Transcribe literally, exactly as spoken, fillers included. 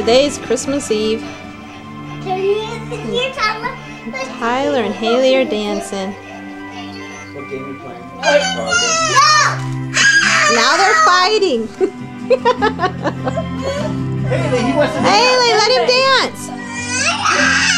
today's Christmas Eve. Tyler and Haley are dancing. What game are you playing? Now they're fighting. Haley, he wants to Haley, let him dance.